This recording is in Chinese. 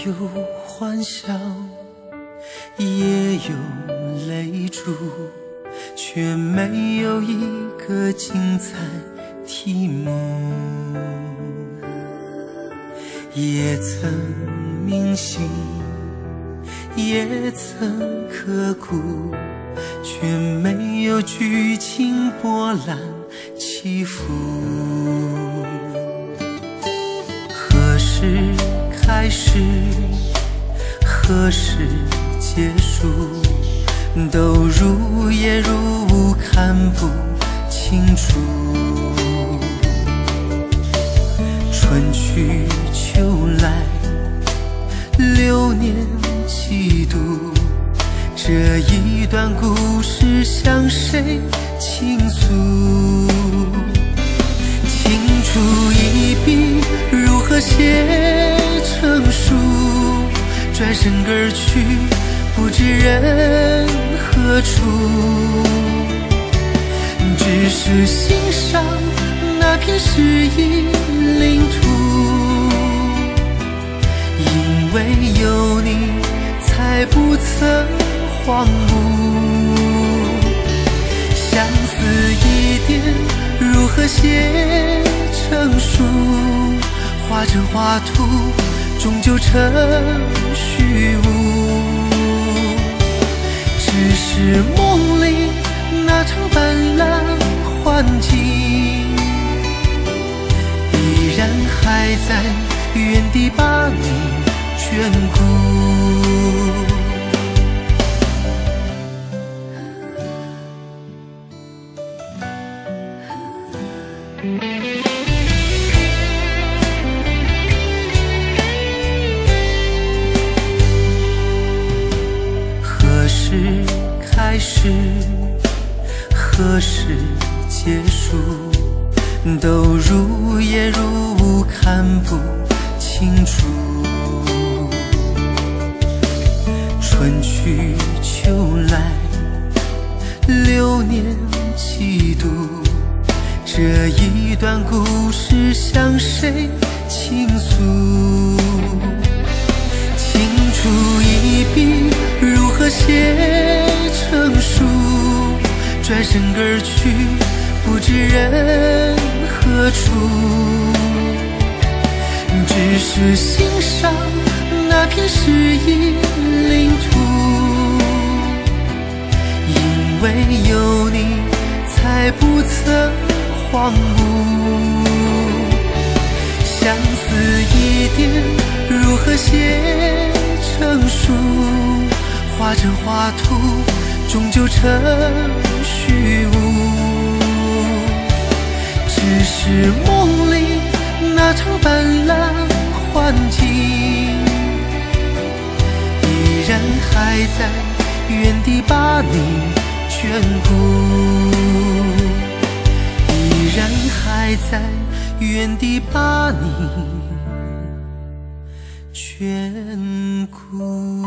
有欢笑，也有泪珠，却没有一个精彩题目。也曾铭心，也曾刻骨，却没有剧情波澜起伏。何时开始，何时结束，都如烟如雾，看不清楚。春去秋来，流年几度，这一段故事向谁倾诉？轻触一笔，如何写成书？转身而去，不知人何处。只是欣赏那片诗意领土，因为有你，才不曾荒芜。相思一点，如何写成书？画着画图，终究成虚无。只是梦里那场斑斓幻境，依然还在原地把你眷顾。何时开始，何时结束，都如烟如雾，看不清楚。春去秋来，流年几度，这一段故事向谁倾诉？轻触一笔，如何写成书？转身而去，不知人何处。只是欣赏那片诗意领土，因为有你，才不曾荒芜。相思一点，如何写成书？画着画图，终究成虚无。只是梦里那场斑斓幻境，依然还在原地把你眷顾，依然还在原地把你眷顾。